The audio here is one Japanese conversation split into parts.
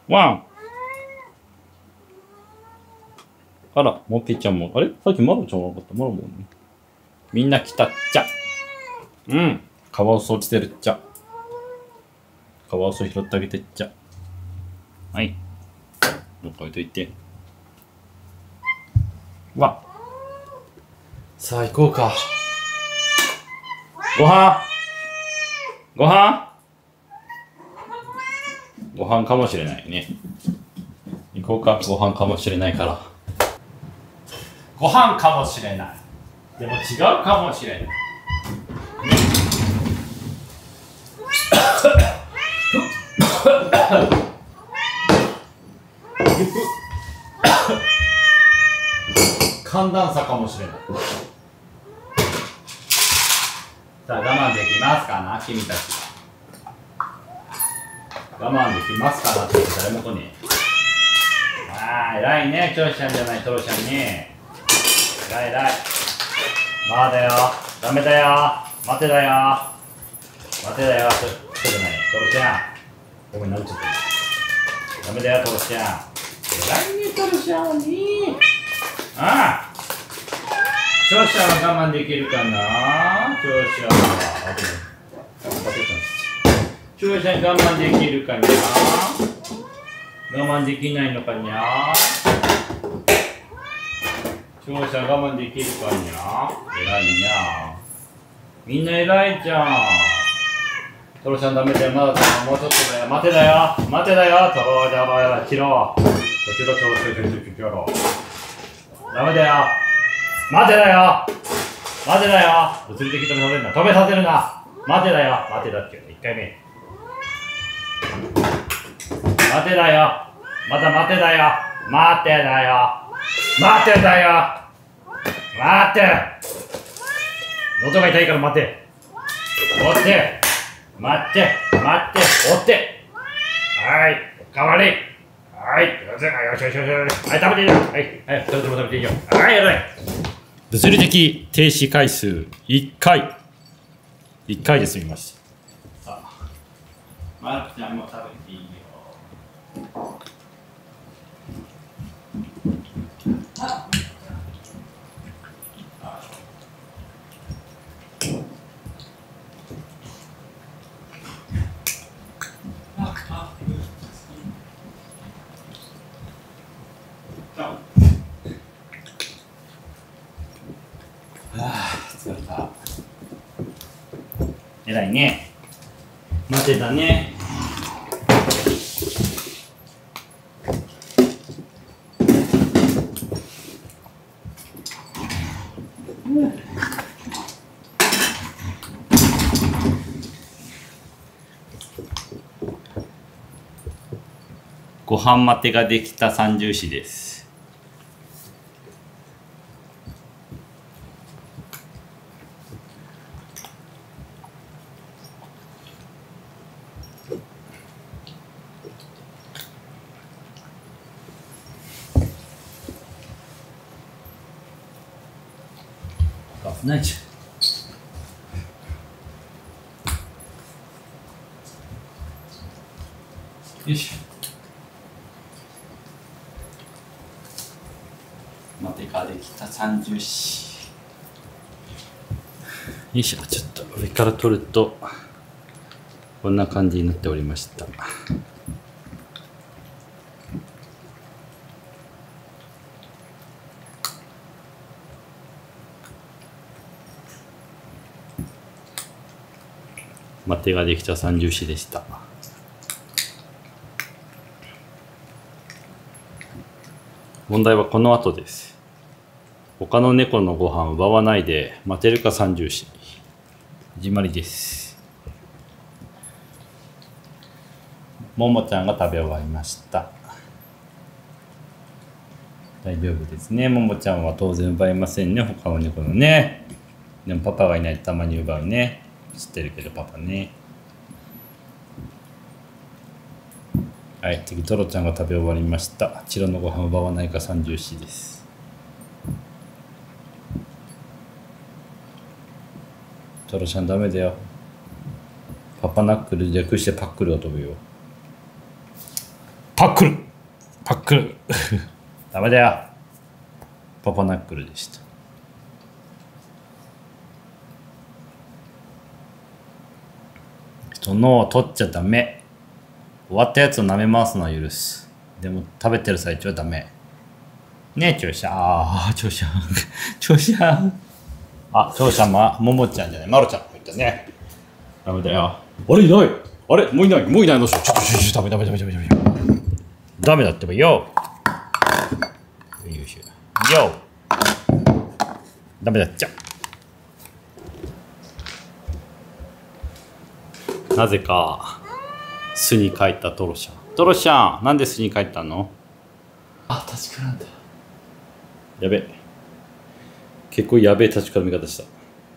ワン。あら、モッピーちゃんも。あれさっきマロちゃんはなかった。マロもね。みんな来たっちゃ。うん。カワウソ落ちてるっちゃ。カワウソ拾ってあげてっちゃ。はい。どっか置いといて。わ。さあ行こうか。ご飯ご飯ご飯かもしれないね。行こうか。ご飯かもしれないから。ご飯かもしれない。でも違うかもしれない。寒暖差かもしれない。さあ我慢できますかな君たちは。我慢できますかなって誰も来ねえ。ああ偉いねチョロちゃんじゃないトロちゃんね。偉い偉い。まあだよダメだよ待てだよ待てだよちょっとないトロちゃんごめんなっちゃったダメだよトロちゃん偉いねトロちゃんにああチョロちゃんは我慢できるかなチョロちゃんはチョロちゃん我慢できるかな我慢できないのかにゃチョロちゃん我慢できるかにゃ偉いにゃみんな偉いじゃんトロちゃんダメだよまだもうちょっとだよ待てだよ待てだよトロじゃばやチロチロチロダメだよ待てだよ待てだよ物理的止めさせるな止めさせるな待てだよ待てだって1回目待てだよまた待てだよ待てだよ待てだよ待て喉が痛いから待て追って待って待って追ってはいおかわりはいよしよしよしよしはい食べていいよはい食べていいよはいやばい物理的停止回数1回1回で済みました。さあマルちゃんも食べていいよ疲れた。偉いね。待てたね。ご飯待てができた三重視です。危ないじゃん。よいしょ。待てができた三重視。よいしょ。ちょっと上から取るとこんな感じになっておりました。待てができた三重視でした。問題はこの後です。他の猫のご飯を奪わないで待てるか三重視。始まりです。ももちゃんが食べ終わりました。大丈夫ですね。ももちゃんは当然奪いませんね。他の猫のね。でもパパがいないとたまに奪うね。知ってるけどパパね。はい、次トロちゃんが食べ終わりました。チロのご飯を奪わないか三重視です。トロちゃんダメだよ。パパナックル略してパックルが飛ぶよ。 パックルパックルダメだよ。パパナックルでした。人のを取っちゃダメ。終わったやつを舐め回すのは許す。でも食べてる最中はダメ。ねえ、チョウシャン。ああ、チョウシャン。チョウシャン。あ、チョウシャンも、ももちゃんじゃない。まるちゃんも言ったね。ダメだよ。あれいない。あれもういない。もういないの。ちょっと、ダメ。ダメだってばよ。よいしょ。よ。ダメだっちゃ。なぜか巣に帰ったトロシャン。トロシャン、なんで巣に帰ったの？あ、立ちくらんだ。やべ。結構やべえ立ちくらみ方した。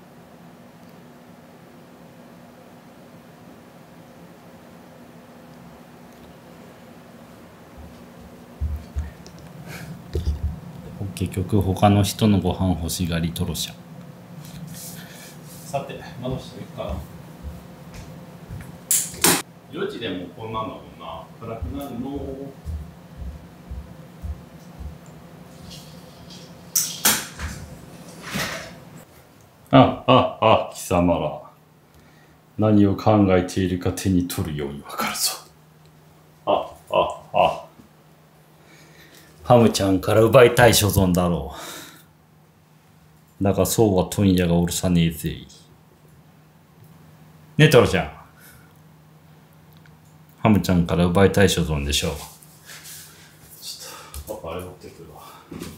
結局他の人のご飯欲しがりトロシャン。さて、戻していくか。4時でもこんなんだもんな。暗くなるの。貴様ら。何を考えているか手に取るようにわかるぞ。ハムちゃんから奪いたい所存だろう。だがそうは問屋がおるさねえぜ。ねえ、トロちゃん。ハムちゃんから奪いたい所存でしょう。ちょっとパパあれ持ってくるわ。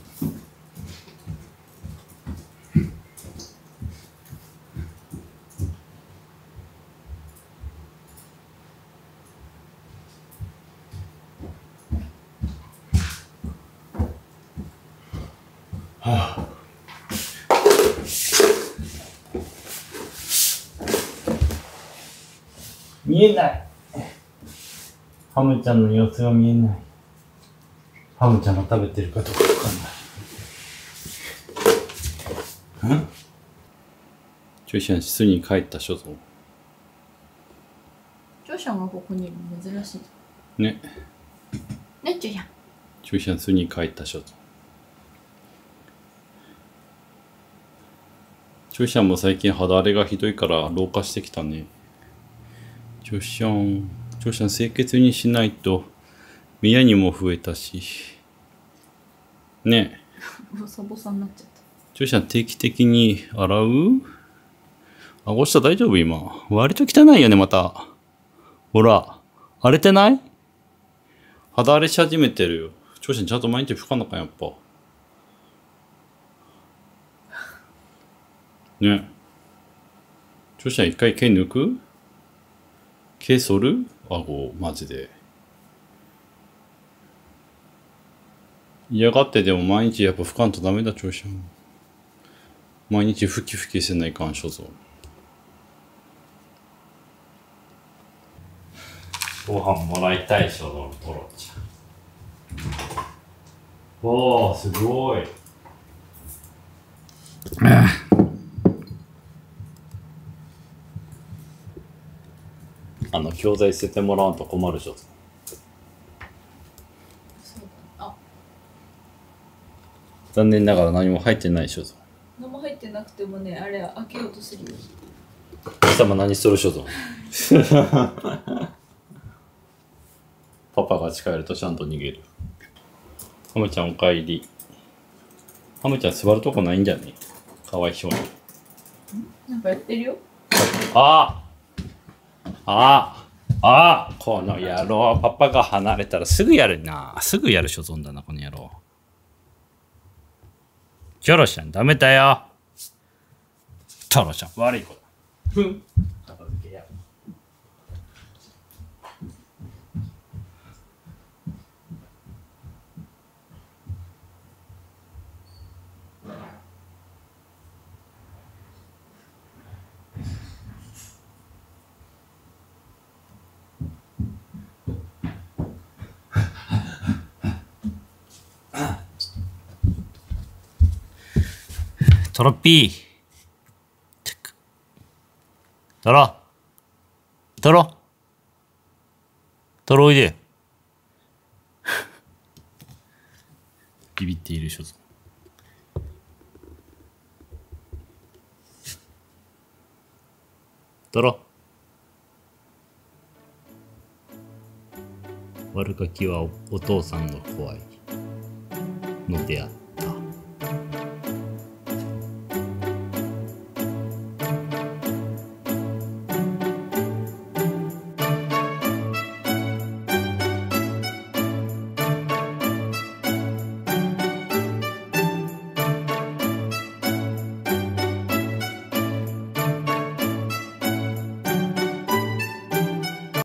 見えない。ハムちゃんの様子が見えない。ハムちゃんが食べてるかどうかわかんない。チョウシャン巣に帰った所存。 チョウシャンがここにいるの珍しい。 ね。 ね、チョウシャン。 チョウシャン巣に帰った所存。チョウシャンも最近肌荒れがひどいから老化してきたね。チョウシャン清潔にしないと宮にも増えたし。ねえ。ボサボサになっちゃった。 チョウシャン定期的に洗う？顎下大丈夫今？割と汚いよねまた。ほら、荒れてない？肌荒れし始めてるよ。チョウシャンちゃんと毎日拭かんのかやっぱ。ね。チョウシャン一回毛抜く？毛剃る？顎マジで。嫌がってでも毎日やっぱ拭かんとダメだチョウシャン。毎日ふきふきせないかん所存。ご飯もらいたい所存トロちゃん。おおすごい。教材捨ててもらわんと困る所存。残念ながら何も入ってない所存。 何も入ってなくてもね、あれ開けようとするよ。 貴様何する所存。パパが近寄るとちゃんと逃げる。ハムちゃんおかえり。ハムちゃん座るとこないんじゃね？かわいそうに。 なんかやってるよ。 この野郎。パパが離れたらすぐやるな。すぐやる所存だなこの野郎。トロちゃんダメだよ。トロちゃん悪い子だ。ふん。片付けや。トロッピー。トロおいで。 ビビっている所存。トロ。悪ガキはお父さんが怖いのであった。